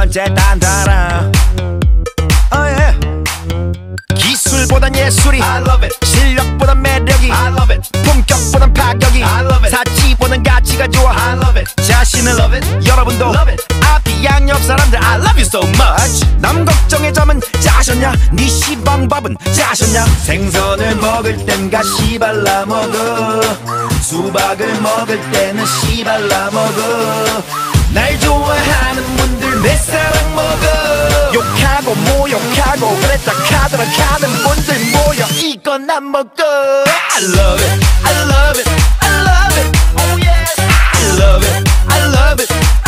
번째 단단함. Oh yeah. 기술보단 예술이 I love it. 실력보단 매력이 I love it. 품격보단 파격이 I love it. 사치보단 가치가 좋아 I love it. 자신을 love it. 여러분도 love it. 앞뒤 양옆 사람들 I love you so much. 남 걱정의 점은 짜셨냐? 네 시방밥은 짜셨냐? 생선을 먹을 땐 가시 발라 먹어. 수박을 먹을 때는 씨 발라 먹어. 날 좋아하는 분들 내 사랑 먹어. 욕하고 모욕하고 그랬다 카더라 카는 분들 모여 이건 안 먹어. I love it, I love it, I love it, oh yes. I love it, I love it.